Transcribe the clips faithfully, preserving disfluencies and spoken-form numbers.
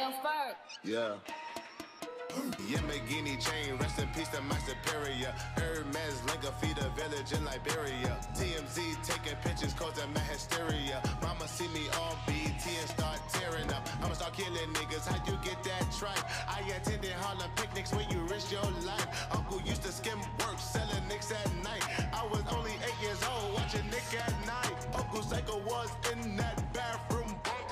Yeah. Yamagini chain, rest in peace to my superior. Hermes Linga feed a village in Liberia. T M Z taking pictures causing my hysteria. Mama see me on B T and start tearing up. I'ma start killing niggas, how you get that tripe? I attended Harlem picnics where you risk your life. Uncle used to skim work, selling nicks at night. I was only eight years old, watching Nick at night. Uncle Psycho was in that bathroom.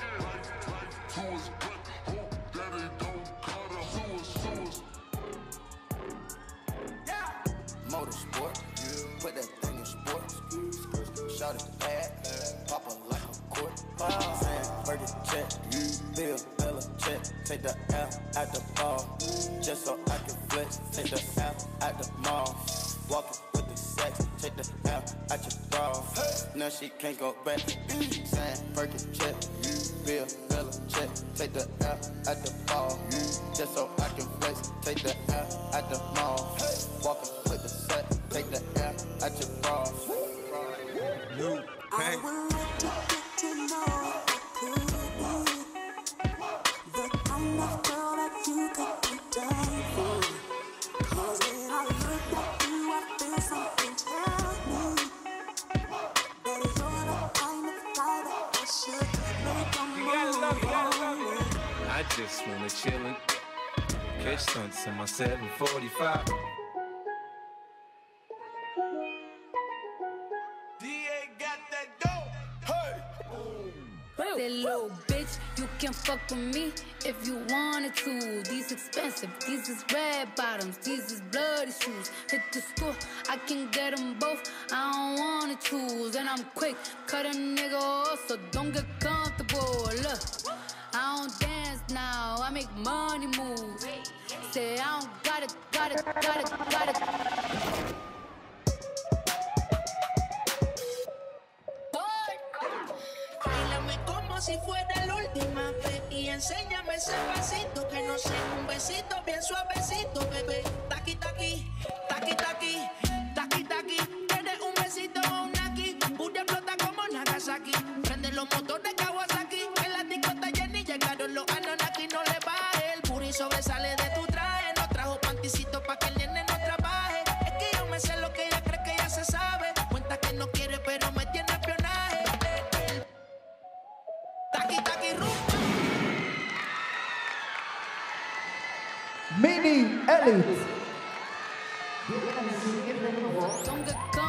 Motorsport, put that thing in sports. Shout it bad, pop it like a court. Sam, Burger check, Bill, Bella check. Take the L at the ball, just so I can flex. Take the L at the mall, walking with the sex. Take the L at your bra, now she can't go back. Sam, Burger check, Bill, Bella check. Take the L at the ball, just so I can flex. Take the L at the mall, walking with the set. Take the L at your bra. New I would like to get to know you the kind of girl that you could be down for. Cause when I look at you, I feel something tell me that you're the kind of guy that I should make a move on. I just wanna chillin', catch stunts in my seven forty-five. That little bitch, you can fuck with me if you wanted to. These expensive, these is red bottoms, these is bloody shoes. Hit the store, I can get them both, I don't wanna choose. And I'm quick, cut a nigga off, so don't get comfortable. Look, I don't dance now, I make money move. Say I don't got it, got it, got it, got it. Si fuera la última vez y enséñame ese pasito que no sea un besito bien suavecito, bebé. Taqui taqui, taqui taqui, taqui taqui. Tienes un besito o un naki, booty explota como Nagasaki. Prende los motores Kawasaki, en la discota Jenny llegaron los Anunnaki. No le baje, el booty sobresale de tu traje. No trajo panticito pa' que el nene no trabaje. Es que yo me sé lo que ella cree que ya se sabe. Cuenta que no quiere pero me tiene espionaje. Taqui taqui rumba. Mini Elite. Don't get